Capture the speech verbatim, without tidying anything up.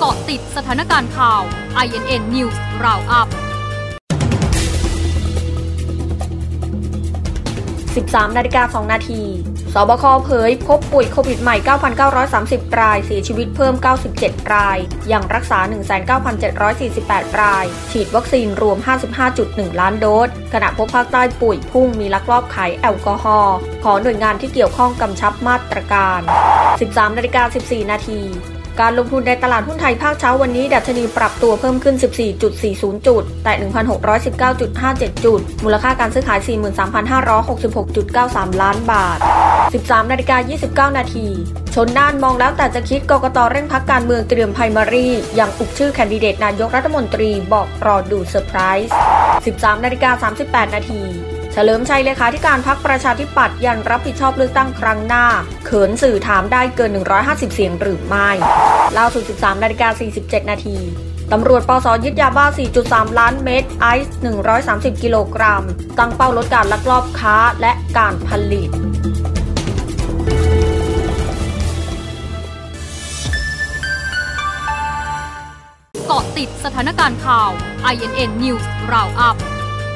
าะติดสถานการณ์ข่าว ไอ เอ็น เอ็น News Roundup สิบสามนาฬิกาสองนาที สบคเผยพบป่วยโควิดใหม่ เก้าพันเก้าร้อยสามสิบ ราย เสียชีวิตเพิ่ม เก้าสิบเจ็ด ราย ยังรักษา หนึ่งแสนเก้าพันเจ็ดร้อยสี่สิบแปด ราย ฉีดวัคซีนรวม ห้าสิบห้าจุดหนึ่ง ล้านโดส ขณะพบภาคใต้ป่วยพุ่งมีลักลอบขายแอลกอฮอล์ ขอหน่วยงานที่เกี่ยวข้องกำชับมาตรการ สิบสามนาฬิกาสิบสี่ นาที การลงทุนในตลาดหุ้นไทยภาคเช้าวันนี้ดัชนีปรับตัวเพิ่มขึ้น สิบสี่จุดสี่ศูนย์ จุดแต่ หนึ่งพันหกร้อยสิบเก้าจุดห้าเจ็ด จุดมูลค่าการซื้อขาย สี่หมื่นสามพันห้าร้อยหกสิบหกจุดเก้าสาม ล้านบาท สิบสามนาฬิกายี่สิบเก้า นาทีชนน่านมองแล้วแต่จะคิดกกต.เร่งพักการเมืองเตรียมไพรมารียังอุบชื่อแคนดิเดตนายกรัฐมนตรีบอกรอดูเซอร์ไพรส์ สิบสามนาฬิกาสามสิบแปด นาทีเฉลิมชัยเลขาธิการพรรคประชาธิปัตย์ยันรับผิดชอบเลือกตั้งครั้งหน้าเขินสื่อถามได้เกินหนึ่งร้อยห้าสิบเสียงหรือไม่ล่าสุด สิบสามนาฬิกาสี่สิบเจ็ด นาทีตำรวจปสยึดยาบ้า สี่จุดสาม ล้านเม็ดไอซ์หนึ่งร้อยสามสิบกิโลกรัมตั้งเป้าลดการลักลอบค้าและการผลิตเกาะติดสถานการณ์ข่าว ไอ เอ็น เอ็น News Roundup